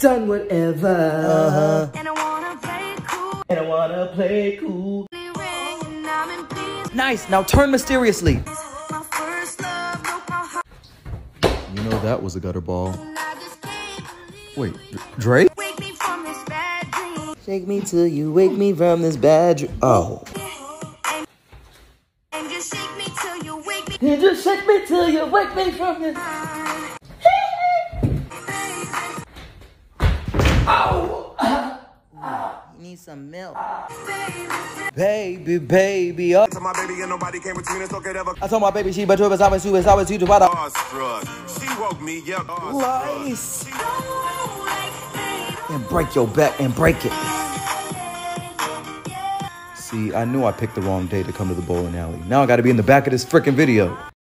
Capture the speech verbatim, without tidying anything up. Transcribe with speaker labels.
Speaker 1: done whatever.
Speaker 2: Uh-huh.
Speaker 3: And I wanna play cool.
Speaker 1: And I wanna play cool.
Speaker 3: And I'm in peace.
Speaker 2: Nice. Now turn mysteriously.
Speaker 3: My first love broke my heart.
Speaker 2: You know that was a gutter ball.
Speaker 3: And I just can't believe.
Speaker 2: Wait, Drake?
Speaker 3: Wake me from this bad dream.
Speaker 2: Shake me till you wake me from this bad dream. Oh.
Speaker 3: And, and just shake me till you wake me.
Speaker 1: And just shake me till you wake me from this.
Speaker 2: You need some milk. Baby, baby, oh.
Speaker 4: To my baby and nobody came between us, okay, ever.
Speaker 2: I told my baby she better I was I was you to bother.
Speaker 4: Starstruck. She woke me up.
Speaker 2: Nice. And break your back and break it. See, I knew I picked the wrong day to come to the bowling alley. Now I gotta be in the back of this freaking video.